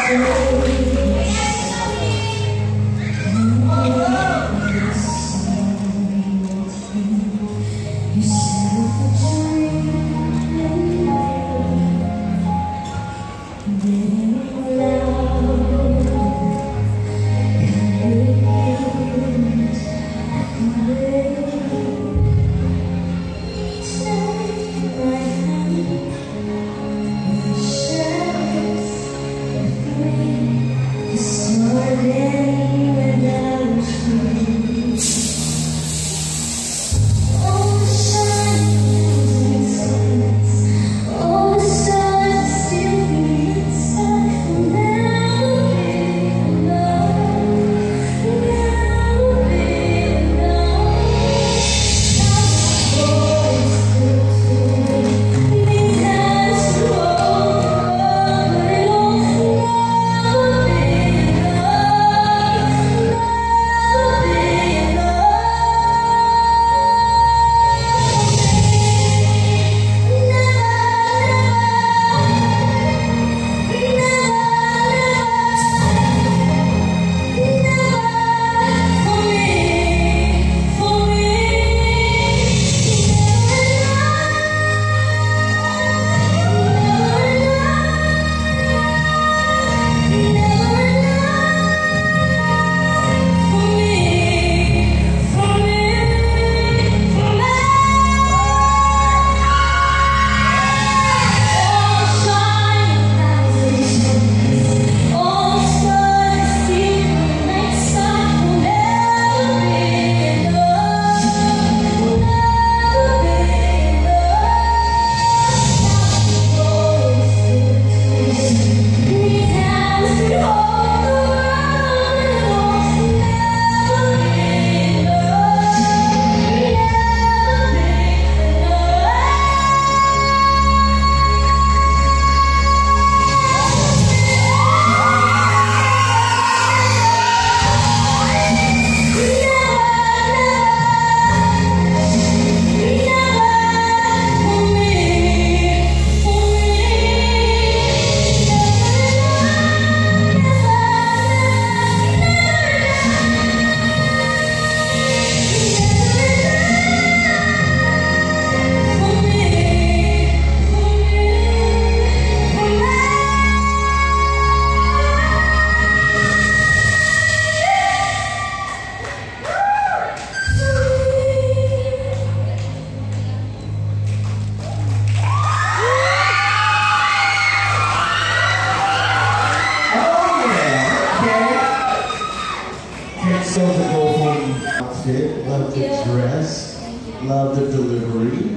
outfit, love the dress, love the delivery.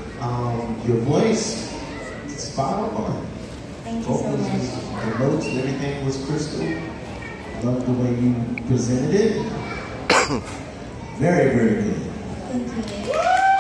Your voice, it's spot on. Thank you so much. The notes, everything was crystal. Love the way you presented it. Very, very good. Thank you.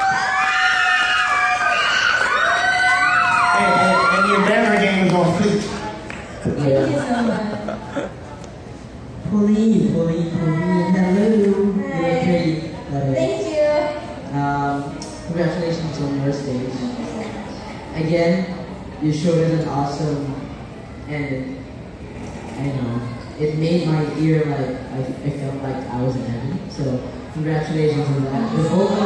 And your banner game is on fleek. Thank you so much. Pauline, hello. You're pretty. Thank you. Congratulations on your stage. Again, you showed us an awesome ending. I know. It made my ear like, I felt like I was in heaven. So, congratulations on that. The vocals.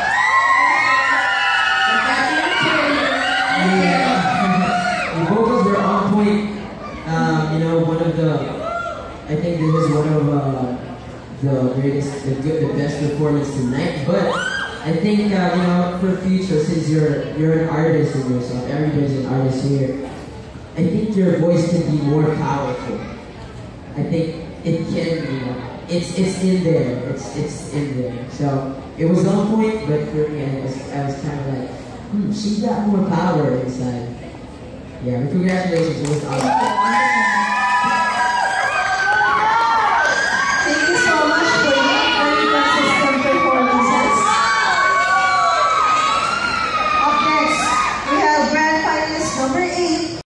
The vocals were on point. You know, one of the, I think this is one of the greatest, the best performance tonight. But I think you know, for future, since you're an artist in yourself, everybody's an artist here. I think your voice can be more powerful. I think it can, you know, it's in there. It's in there. So it was on point, but for me, I was kind of like, she's got more power inside. Yeah, but congratulations, it was awesome.